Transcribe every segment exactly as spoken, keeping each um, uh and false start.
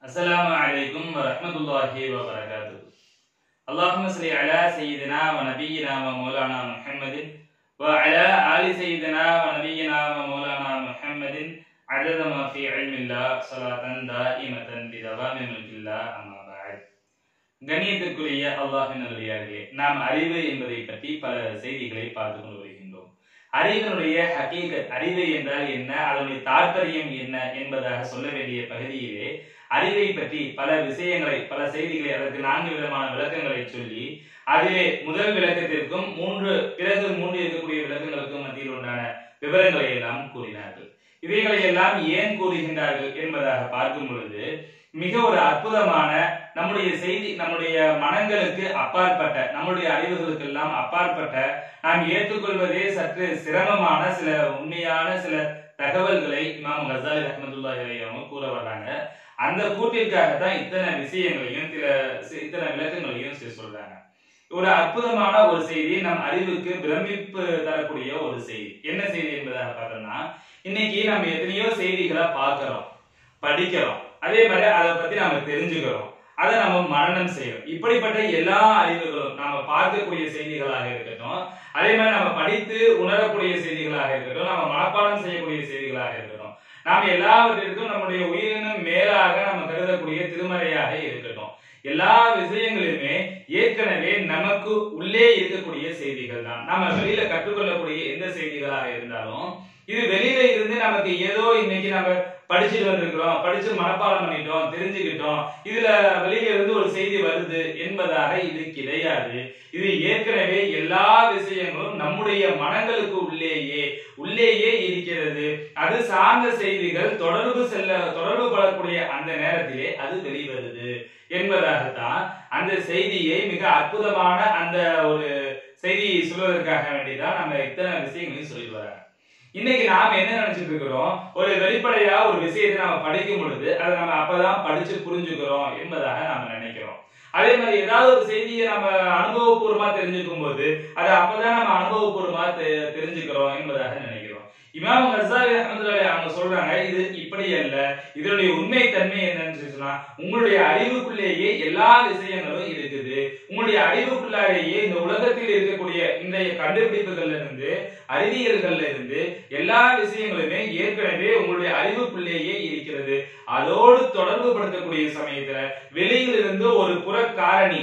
अस्सलामु अलैकुम व रहमतुल्लाहि व बरकातुहू। अल्लाहुम्मा सल्लि अला सय्यिदिना व नबिय्यिना व मौलाना मुहम्मदिन व अला आलि सय्यिदिना व नबिय्यिना व मौलाना मुहम्मदिन अदद मा फी इल्मिल्लाह ஸலாத்தன் தாயிமத்தன் பிதவாமி முல்கில்லாஹ் அம்மா பஅத்। கண்ணியத்திற்குரிய அல்லாஹ்வின் நல்லடியார்களே, நாம் அறிவு என்பதை பற்றி பல செய்திகளை பார்த்து கொண்டு வருகின்றோம். அறிவினுடைய ஹகீகத், அறிவு என்றால் என்ன, அதனுடைய தாற்பயம் என்ன என்பதாக சொல்ல வேண்டிய பகுதியிலே அறிவை பற்றி பல விஷயங்களை, பல செய்திகளை, அதற்கு நான்கு விதமான விளக்கங்களை சொல்லி, அதிலே முதல் விளக்கத்திற்கும் மூன்று பிறகு மூன்று இருக்கக்கூடிய விளக்கங்களுக்கும் மத்தியில் உண்டான விவரங்களை எல்லாம் கூறினார்கள். இவைகளை எல்லாம் ஏன் கூறுகின்றார்கள் என்பதாக பார்க்கும் பொழுது மிக ஒரு அற்புதமான நம்முடைய செய்தி, நம்முடைய மனங்களுக்கு அப்பாற்பட்ட, நம்முடைய அறிவுகளுக்கு எல்லாம் அப்பாற்பட்ட, நாம் ஏற்றுக்கொள்வதே சற்று சிரமமான சில உண்மையான சில தகவல்களை இமாம் கஸாலி ரஹ்மத்துல்லாஹி அலைஹி அவங்க கூற வர்றாங்க. அந்த கூட்டிற்காகத்தான் இத்தனை விஷயங்களையும் சில இத்தனை விளக்கங்களையும் சொல்றாங்க. ஒரு அற்புதமான ஒரு செய்தி, நம் அறிவுக்கு பிரமிப்பு தரக்கூடிய ஒரு செய்தி. என்ன செய்தி என்பதாக பார்த்தோம்னா, இன்னைக்கு நம்ம எத்தனையோ செய்திகளை பார்க்கிறோம், படிக்கிறோம், அதே மாதிரி அதை பத்தி நாம தெரிஞ்சுக்கிறோம், அதை நம்ம மனனம் செய்யறோம். இப்படிப்பட்ட எல்லா அறிவுகளும் நாம பார்க்கக்கூடிய செய்திகளாக இருக்கட்டும், அதே மாதிரி நம்ம படித்து உணரக்கூடிய செய்திகளாக இருக்கட்டும், நம்ம மனப்பாடம் செய்யக்கூடிய செய்திகளாக இருக்கட்டும், நாம் எல்லாவற்றிற்கும் நம்முடைய உயிரினும் மேலாக நம்ம கருதக்கூடிய திருமறையாக இருக்கட்டும், எல்லா விஷயங்களுமே ஏற்கனவே நமக்கு உள்ளே இருக்கக்கூடிய செய்திகள் தான். நம்ம வெளியில கற்றுக்கொள்ளக்கூடிய எந்த செய்திகளாக இருந்தாலும் இது வெளியில இருந்து நமக்கு ஏதோ இன்னைக்கு நம்ம படிச்சுட்டு வந்திருக்கிறோம், படிச்சு மனப்பாடம் பண்ணிட்டோம், தெரிஞ்சுக்கிட்டோம், இதுல வெளியில இருந்து ஒரு செய்தி வருது என்பதாக இது கிடையாது. இது ஏற்கனவே எல்லா விஷயங்களும் நம்முடைய மனங்களுக்கு உள்ளேயே உள்ளேயே இருக்கிறது. அது சார்ந்த செய்திகள் தொடர்பு செல்ல தொடர்பு படக்கூடிய அந்த நேரத்திலே அது வெளிவருது என்பதாகத்தான் அந்த செய்தியை மிக அற்புதமான அந்த ஒரு செய்தியை சொல்வதற்காக வேண்டிதான் நம்ம இத்தனை விஷயங்களையும் சொல்லி வராங்க. இன்னைக்கு நாம என்ன நினைச்சிட்டு இருக்கிறோம், ஒரு வெளிப்படையா ஒரு விஷயத்தை நாம படிக்கும் பொழுது அதை நம்ம அப்பதான் படிச்சு புரிஞ்சுக்கிறோம் என்பதாக நாம நினைக்கிறோம். அதே மாதிரி ஏதாவது ஒரு செய்தியை நம்ம அனுபவபூர்வமா தெரிஞ்சுக்கும் போது அதை அப்பதான் நம்ம அனுபவபூர்வமா தெரிஞ்சுக்கிறோம் என்பதாக நினைக்கிறோம். இமாம் கஸாலி ரஹ்மத்துல்லாஹி அவங்க சொல்றாங்க, இது இப்படி அல்ல. இதனுடைய உண்மை தன்மை என்னன்னு சொன்னா, உங்களுடைய அறிவுக்குள்ளேயே எல்லா விஷயங்களும் இருக்குது. உங்களுடைய அறிவுக்குள்ளாலேயே இந்த உலகத்தில் இருக்கக்கூடிய இன்றைய கண்டுபிடிப்புகள்ல இருந்து, அறிவியல்கள்ல இருந்து எல்லா விஷயங்களுமே ஏற்கனவே உங்களுடைய அறிவுக்குள்ளேயே இருக்கிறது. அதோடு தொடர்பு படுத்தக்கூடிய சமயத்துல வெளியிலிருந்து ஒரு புற காரணி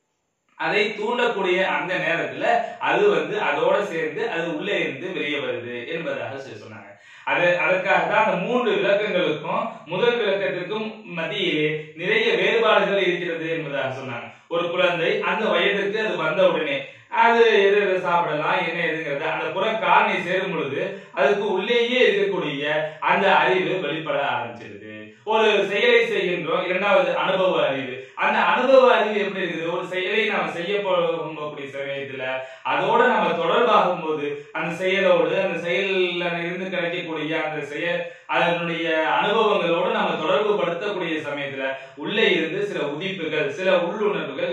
அதை தூண்டக்கூடிய அந்த நேரத்துல அது வந்து அதோட சேர்ந்து அது உள்ளே இருந்து வெளியே வருது என்பதாக சொன்னாங்க. அது அதற்காக தான் அந்த மூன்று விளக்கங்களுக்கும் முதல் விளக்கத்திற்கும் மத்தியிலே நிறைய வேறுபாடுகள் இருக்கிறது என்பதாக சொன்னாங்க. ஒரு குழந்தை அந்த வயதிற்கு அது வந்த உடனே அது எது எது சாப்பிடலாம், என்ன எதுங்கிறது அந்த புற காரணி சேரும் பொழுது அதுக்கு உள்ளேயே இருக்கக்கூடிய அந்த அறிவு வெளிப்பட ஆரம்பிச்சிருது. ஒரு செயலை செய்கின்றோம், இரண்டாவது அனுபவ அறிவு. அந்த அனுபவ அறிவு எப்படி இருக்குது, ஒரு செயலை நாம செய்ய போகக்கூடிய சமயத்துல அதோட நம்ம தொடர்பாகும் போது அந்த செயலோடு அந்த செயல்ல இருந்து கிடைக்கக்கூடிய அந்த செயல் அதனுடைய அனுபவங்களோடு நம்ம தொடர்பு படுத்தக்கூடிய சமயத்துல உள்ளே இருந்து சில உதிப்புகள், சில உள்ளுணர்வுகள்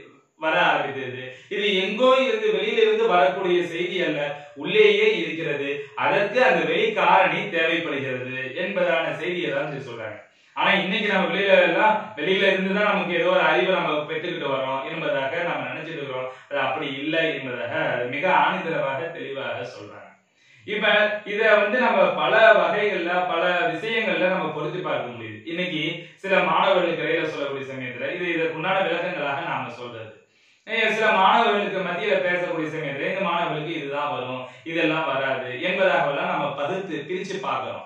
வர ஆரம்பித்தது. இது எங்கோ இருந்து வெளியில இருந்து வரக்கூடிய செய்தி அல்ல, உள்ளேயே இருக்கிறது. அதற்கு அந்த வெளி காரணி தேவைப்படுகிறது என்பதான செய்தியை தான் சொல்றாங்க. ஆனா இன்னைக்கு நம்ம வெளியில எல்லாம் வெளியில இருந்துதான் நமக்கு ஏதோ ஒரு அறிவை நம்ம பெற்றுக்கிட்டு வரோம் என்பதாக நம்ம நினைச்சிட்டு இருக்கிறோம். அது அப்படி இல்லை என்பதாக மிக ஆணித்தரமாக தெளிவாக சொல்றாங்க. இப்ப இத வந்து நம்ம பல வகைகள்ல பல விஷயங்கள்ல நம்ம பொருத்தி பார்க்க முடியுது. இன்னைக்கு சில மாணவர்களுக்கு இடையில சொல்லக்கூடிய சமயத்துல இது இதற்கு உண்டான விளக்கங்களாக நாம சொல்றது. சில மாணவர்களுக்கு மத்தியில பேசக்கூடிய சமயத்துல இந்த மாணவர்களுக்கு இதுதான் வரும், இதெல்லாம் வராது என்பதாக நம்ம பகுத்து பிரிச்சு பார்க்கிறோம்.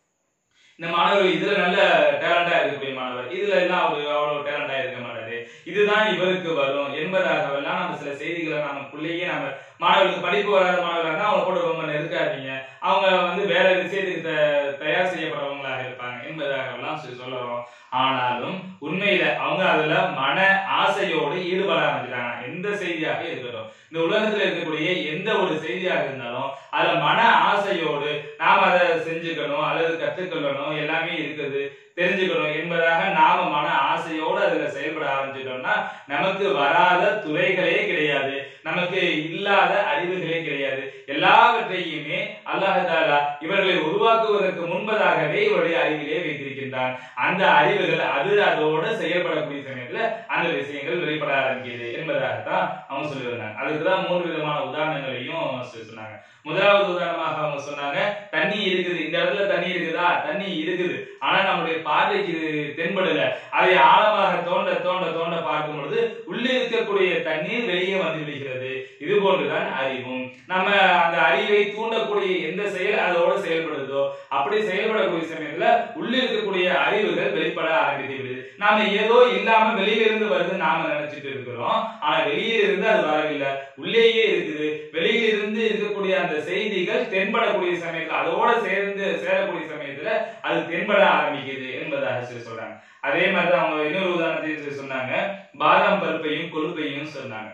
இந்த மாணவர் இதுல நல்ல டேலண்டா இருக்கக்கூடிய மாணவர், இதுல எல்லாம் அவரு அவ்வளவு டேலண்டா இருக்க மாட்டாரு, இதுதான் இவருக்கு வரும் என்பதாகவெல்லாம் நம்ம சில செய்திகளை நமக்குள்ளேயே நம்ம மாணவர்களுக்கு படிப்பு வராத மாணவர்களா அவங்க கூட ரொம்ப நெருக்காதீங்க, அவங்க வந்து வேற விஷயத்துக்கு தயார் செய்யப்படுறவங்களாக இருப்பாங்க என்பதாகவெல்லாம் சொல்லி சொல்லுறோம். ஆனாலும் உண்மையில அவங்க அதுல மன ஆசையோடு ஈடுபட ஆரம்பிக்கிறாங்க. எந்த செய்தியாக இருக்கட்டும், இந்த உலகத்துல இருக்கக்கூடிய எந்த ஒரு செய்தியாக இருந்தாலும் அதுல மன ஆசையோடு நாம் அதை செஞ்சுக்கணும் அல்லது கற்றுக்கொள்ளணும் எல்லாமே இருக்குது, தெரிஞ்சுக்கணும் என்பதாக நாம மன ஆசையோடு அதுல செயல்பட ஆரம்பிச்சிட்டோம்னா நமக்கு வராத துறைகளே கிடையாது, நமக்கு இல்லாத அறிவுகளே கிடையாது. எல்லாவற்றையுமே அல்லாஹ் தஆலா இவர்களை உருவாக்குவதற்கு முன்பதாகவே இவருடைய அறிவிலே வைத்திருக்கின்றார். சமயத்தில் அந்த அறிவுகள் அது அதோட செயல்படக்கூடிய சமயத்துல அந்த விஷயங்கள் வெளிப்பட ஆரம்பிக்குது என்பதாகத்தான் அவங்க சொல்லி வந்தாங்க. அதுக்குதான் மூன்று விதமான உதாரணங்களையும் சொன்னாங்க. முதலாவது உதாரணமாக அவங்க சொன்னாங்க, தண்ணி இருக்குது, இந்த இடத்துல தண்ணி இருக்குதா, தண்ணி இருக்குது, ஆனா நம்முடைய பார்வைக்கு தென்படல. அதை ஆழமாக தோண்ட தோண்ட தோண்ட பார்க்கும் பொழுது உள்ளே இருக்கக்கூடிய தண்ணீர் வெளியே வந்து விடுகிறது. இது போன்றுதான் அறிவும். நம்ம அந்த அறிவை தூண்டக்கூடிய எந்த செயல் அதோட செயல்படுதோ அப்படி செயல்படக்கூடிய சமயத்துல உள்ளே இருக்கக்கூடிய அறிவுகள் வெளிப்பட ஆரம்பித்து விடுது. நாம ஏதோ இல்லாம வெளியிலிருந்து வருது நாம நினைச்சிட்டு இருக்கிறோம், ஆனா வெளியில இருந்து அது வரவில்லை, உள்ளேயே இருக்குது. வெளியிலிருந்து இருக்கக்கூடிய அந்த செய்திகள் தென்படக்கூடிய சமயத்துல அதோட சேர்ந்து சேரக்கூடிய சமயத்துல அது தென்பட ஆரம்பிக்குது என்பதாக சொல்றாங்க. அதே மாதிரி அவங்க இன்னொரு உதாரணத்தையும் சொன்னாங்க, பாதாம் பருப்பையும் கொழுப்பையும் சொன்னாங்க.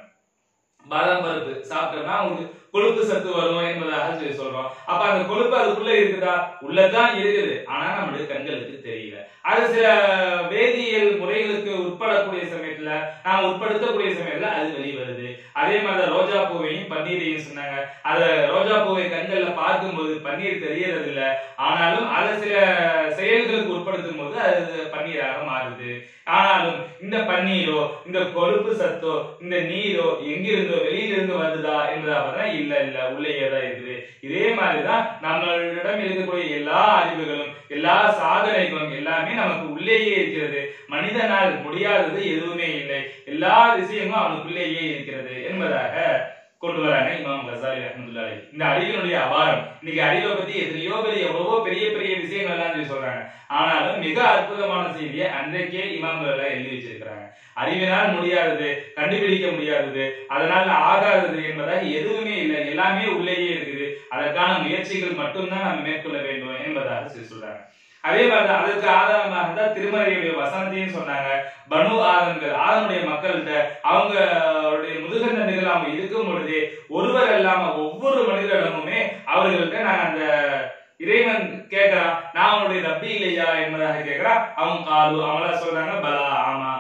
பாதாம் பருப்பு சாப்பிட்டோம்னா உங்களுக்கு கொழுப்பு சத்து வரும் என்பதாக சொல்லி சொல்றோம். அப்ப அந்த கொழுப்பு அதுக்குள்ள இருக்குதா, உள்ளதான் இருக்குது, ஆனா நம்மளுடைய கண்களுக்கு தெரியல. அது சில வேதியியல் முறைகளுக்கு உட்படக்கூடிய சமயத்துல நாம் உட்படுத்தக்கூடிய சமயத்துல அது வெளிவருது. அதே மாதிரி ரோஜா பூவையும் பன்னீரையும் சொன்னாங்க. அத ரோஜா பூவை கண்கள்ல பார்க்கும்போது பன்னீர் தெரியறது இல்ல, ஆனாலும் அதை சில செயல்களுக்கு உட்படுத்தும் போது அது பன்னீராக மாறுது. ஆனாலும் இந்த பன்னீரோ இந்த கொழுப்பு சத்தோ இந்த நீரோ எங்கிருந்தோ வெளியிலிருந்து வருதா என்பதாக இல்ல இல்ல உள்ளேயே தான் இருக்குது. இதே மாதிரிதான் நம்மளிடம் இருக்கக்கூடிய எல்லா அறிவுகளும் எல்லா சாதனைகளும் எல்லாமே நமக்கு உள்ளேயே இருக்கிறது. மனிதனால் முடியாதது எதுவுமே இல்லை, எல்லா விஷயமும் அவனுக்குள்ளேயே இருக்கிறது என்பதாக கொண்டு வராங்க இமாம் கசாலி ரஹ்மத்துல்லாஹி. இந்த அறிவினுடைய அபாரம், இன்னைக்கு அறிவை பத்தி எத்தனையோ பெரிய எவ்வளவோ பெரிய பெரிய விஷயங்கள் எல்லாம் சொல்லி சொல்றாங்க, ஆனாலும் மிக அற்புதமான செய்தியை அன்றைக்கே இமாம்கள் எல்லாம் எழுதி வச்சிருக்கிறாங்க. அறிவினால் முடியாதது, கண்டுபிடிக்க முடியாதது, அதனால ஆகாதது என்பதாக எதுவுமே இல்லை, எல்லாமே உள்ளேயே இருக்குது. அதற்கான முயற்சிகள் மட்டும்தான் நம்ம மேற்கொள்ள வேண்டும் என்பதாக சொல்றாங்க. அதே மாதிரி அதற்கு ஆதாரமாக தான் திருமறையுடைய வசனத்தையும் சொன்னாங்க. பனு ஆதம்கள் ஆதமுடைய மக்கள்கிட்ட அவங்களுடைய முதுகந்தண்டுகள் அவங்க இருக்கும் பொழுது ஒருவர் இல்லாம ஒவ்வொரு மனிதரிடமுமே அவர்கள்ட்ட நாங்க அந்த இறைவன் கேட்கிறான், நான் அவனுடைய ரப்பி இல்லையா என்பதாக கேட்கிறான். அவங்க காலு அவங்களா சொல்றாங்க, பலா ஆமா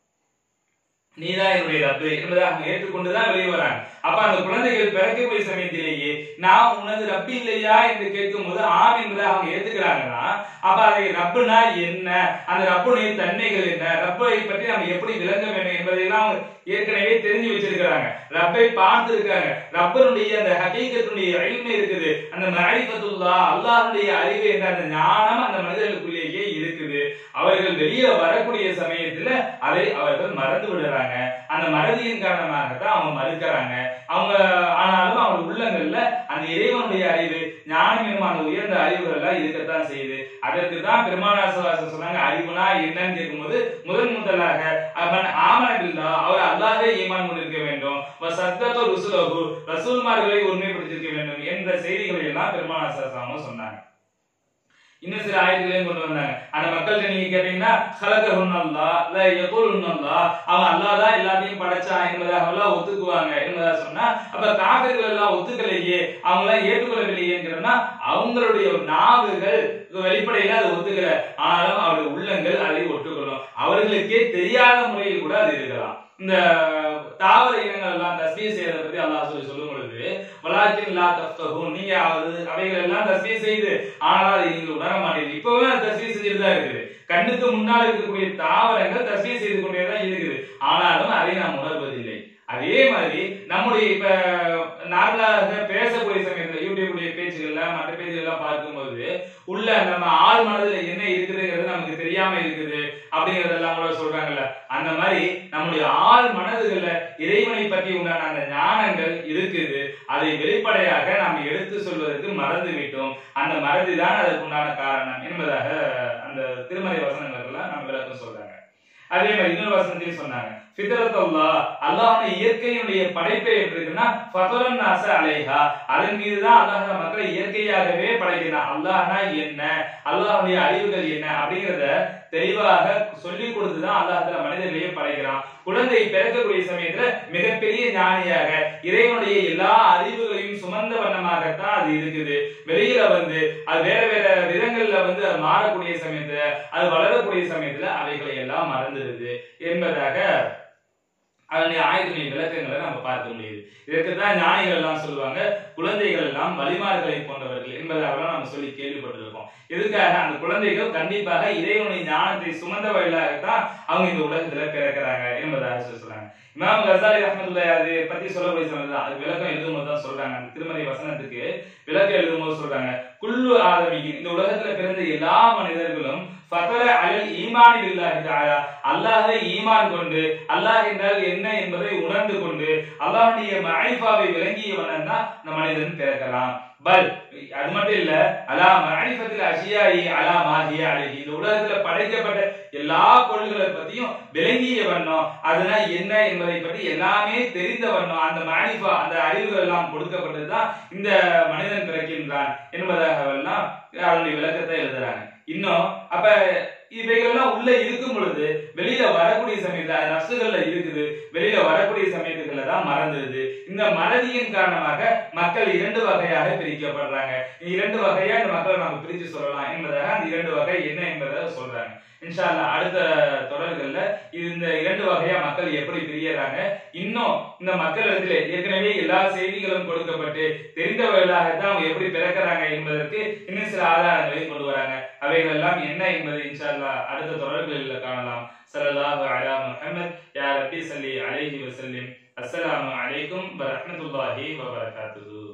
நீதான் என்னுடைய ரப்பு என்பதை அவங்க ஏற்றுக்கொண்டுதான் வெளியே வராங்க. அப்ப அந்த குழந்தைகள் பிறக்கக்கூடிய சமயத்திலேயே நான் உனது ரப்பு இல்லையா என்று கேட்கும் போது ஆம் என்பதை அவங்க ஏத்துக்கிறாங்கன்னா, அப்ப அதை ரப்புனா என்ன, அந்த ரப்புடைய தன்மைகள் என்ன, ரப்பை பற்றி நம்ம எப்படி விளங்க வேண்டும் என்பதையெல்லாம் ஏற்கனவே தெரிஞ்சு வச்சிருக்கிறாங்க. ரப்பை பார்த்து இருக்காங்க. ரப்பனுடைய அந்த ஹகீகத்துடைய இல்மு இருக்குது, அந்த மஅரிஃபத்துல்லாஹ் அல்லாஹ்வுடைய அறிவு என்ற அந்த ஞானம் அந்த மனிதர்களுக்குள்ளேயே இருக்குது. அவர்கள் வெளியே வரக்கூடிய சமயத்துல அதை அவர்கள் மறந்து விடுறாங்க. அந்த மறதியின் காரணமாக தான் அவங்க மறுக்கிறாங்க. அவங்க ஆனாலும் அவங்க உள்ளங்கள்ல அந்த இறைவனுடைய அறிவு ஞானம் என்னும் அந்த உயர்ந்த அறிவுகள் எல்லாம் இருக்கத்தான் செய்யுது. அதற்கு தான் பெருமானார் ஸல்லல்லாஹு அலைஹி வஸல்லம் சொன்னாங்க, அறிவுனா என்னன்னு கேட்கும்போது முதன் முதலாக அவன் ஆமன பில்லாஹ் அவர் அல்லாஹ்வை ஈமான் கொண்டிருக்க வேண்டும், வஸத்தக ருசுலஹு ரசூல்மார்களை உண்மைப்படுத்தியிருக்க வேண்டும் என்ற செய்திகளை எல்லாம் பெருமானார் ஸல்லல்லாஹு அலைஹி வஸல்லம் சொன்னாங்க. இன்னும் சில ஆயத்துகளையும் கொண்டு வந்தாங்க. அந்த மக்கள்கிட்ட நீங்க கேட்டீங்கன்னா ஹலகஹுன்னல்லாஹ் லா யகுலுன்னல்லாஹ் அவன் அல்லாஹ் தான் எல்லாத்தையும் படைச்சான் என்பதாக எல்லாம் ஒத்துக்குவாங்க என்பதாக சொன்னா, அப்ப காஃபிர்கள் எல்லாம் ஒத்துக்கலையே, அவங்க எல்லாம் ஏற்றுக்கொள்ளவில்லையேங்கிறதுனா அவங்களுடைய நாவுகள் வெளிப்படையில அதை ஒத்துக்கல, ஆனாலும் அவருடைய உள்ளங்கள் அதை ஒத்துக்கொள்ளும். அவர்களுக்கே தெரியாத முறையில் கூட அது இருக்கலாம். இந்த தாவர இனங்கள் எல்லாம் தஸ்பீஹ் செய்யறத பத்தி அல்லாஹ் சொல்லி சொல்லும் பொழுது வலாக்கின் லா தஃப்கஹூன், நீங்க அவைகள் எல்லாம் தஸ்பீஹ் செய்து ஆனால் அதை நீங்க உணர மாட்டீங்க. இப்பவே அது தஸ்பீஹ் செஞ்சுட்டு தான் இருக்குது. கண்ணுக்கு முன்னால் இருக்கக்கூடிய தாவரங்கள் தஸ்பீஹ் செய்து கொண்டேதான் இருக்குது, ஆனாலும் அதை நாம் உணர்வதில்லை. அதே மாதிரி நம்முடைய இப்ப நார்மலாக பேசக்கூடிய சமயத்துல யூடியூபுடைய பேச்சுகள்ல மற்ற பேச்சுகள்லாம் பார்க்கும்போது உள்ள நம்ம ஆள் மனதுல என்ன இருக்குதுங்கிறது நமக்கு தெரியாம இருக்குது அப்படிங்கறதெல்லாம் கூட சொல்றாங்கல்ல, அந்த மாதிரி நம்முடைய ஆள் மனதுகள்ல இறைவனை பற்றி உண்டான அந்த ஞானங்கள் இருக்குது. அதை வெளிப்படையாக நாம் எடுத்து சொல்வதற்கு மறந்து விட்டோம். அந்த மறதிதான் அதற்கு உண்டான காரணம் என்பதாக அந்த திருமறை வசனங்களுக்கெல்லாம் நம்ம விளக்கம் சொல்றாங்க. அதே மாதிரி இன்னொரு வசனத்தையும் சொன்னாங்க, ஃபித்ரத்துல்லாஹ் அல்லாஹ்வுடைய இயற்கையினுடைய படைப்பை எப்படி இருக்குன்னா ஃபதரன் நாஸ அலைஹா, அதன் மீதுதான் அல்லாஹ் மக்களை இயற்கையாகவே படைக்கிறான். அல்லாஹ்னா என்ன, அல்லாஹ்வுடைய அறிவுகள் என்ன அப்படிங்கறத தெளிவாக சொல்லி கொடுத்துதான் அல்லாஹ் மனிதர்களையே படைக்கிறான். குழந்தை பிறக்கக்கூடிய சமயத்துல மிகப்பெரிய ஞானியாக இறைவனுடைய எல்லா அறிவுகளையும் சுமந்த வண்ணமாகத்தான் அது இருக்குது. வெளியில வந்து அது வேற வேற விதங்கள்ல வந்து மாறக்கூடிய சமயத்துல அது வளரக்கூடிய சமயத்துல அவைகளை எல்லாம் மறந்துடுது என்பதாக அதனுடைய ஆயத்தினுடைய விளக்கங்களை நம்ம பார்க்க முடியுது. இதற்குதான் ஞானிகள் எல்லாம் சொல்லுவாங்க, குழந்தைகள் எல்லாம் வலிமார்களை போன்றவர்கள் என்பதாகலாம் நம்ம சொல்லி கேள்விப்பட்டிருக்கோம். எதுக்காக? அந்த குழந்தைகள் கண்டிப்பாக இறைவனுடைய ஞானத்தை சுமந்தவர்களாகத்தான் அவங்க இந்த உலகத்துல பிறக்கிறாங்க என்பதாக சொல்றாங்க. இமாம் கசாலி ரஹ்மத்துல்லாஹி அதை பத்தி சொல்லக்கூடிய சொன்னதுதான், அது விளக்கம் எழுதும்போது தான் சொல்றாங்க. அந்த திருமறை வசனத்துக்கு விளக்கம் எழுதும்போது சொல்றாங்க, குல்லு ஆதமியின், இந்த உலகத்துல பிறந்த எல்லா மனிதர்களும் ஃபதர அலல் ஈமானி பில்லாஹி தஆலா, அல்லாஹ்வை ஈமான் கொண்டு அல்லாஹ் என்றால் என்ன என்பதை உணர்ந்து கொண்டு அல்லாஹ்வுடைய மஅரிஃபாவை விளங்கியவன் தான் இந்த மனிதன் பிறக்கலாம். பல் அது மட்டும் இல்ல, அலா மஅரிஃபத்தில் அஷியாஇ அலா மாஹிய அலைஹி, இந்த உலகத்துல படைக்கப்பட்ட எல்லா பொருள்களை பத்தியும் விளங்கியவனோ, அதனா என்ன என்பதை பற்றி எல்லாமே தெரிந்தவனோ, அந்த மஅரிஃபா அந்த அறிவுகள் எல்லாம் கொடுக்கப்பட்டதுதான் இந்த மனிதன் பிறக்கின்றான் என்பதாக எல்லாம் அதனுடைய விளக்கத்தை எழுதுறாங்க. இன்னும் அப்ப இவைகள்லாம் உள்ள இருக்கும் பொழுது வெளியில வரக்கூடிய சமயத்துல நப்சுகள்ல இருக்குது, வெளியில வரக்கூடிய சமயத்துக்குள்ள தான் மறந்துடுது. இந்த மறதியின் காரணமாக மக்கள் இரண்டு வகையாக பிரிக்கப்படுறாங்க. இரண்டு வகையா இந்த மக்களை நம்ம பிரிச்சு சொல்லலாம் என்பதாக அந்த இரண்டு வகை என்ன என்பதை சொல்றாங்க. இன்ஷா அல்லாஹ் அடுத்த தொடர்கள்ல இந்த இரண்டு வகையா மக்கள் எப்படி பிரியறாங்க, இன்னும் இந்த மக்களிடத்திலே ஏற்கனவே எல்லா செய்திகளும் கொடுக்கப்பட்டு தெரிந்தவர்களாகத்தான் அவங்க எப்படி பிறக்கிறாங்க என்பதற்கு இன்னும் சில ஆதாரங்களை கொண்டு வராங்க. அவைகள் எல்லாம் என்ன என்பதை இன்ஷா அல்லாஹ் அடுத்த தொடர்களில் காணலாம். ஸல்லல்லாஹு அலா முஹம்மத் யா ரப்பி ஸல்லி அலைஹி வஸல்லிம். அஸ்ஸலாமு அலைக்கும் வ ரஹ்மத்துல்லாஹி வ பரகாத்துஹு.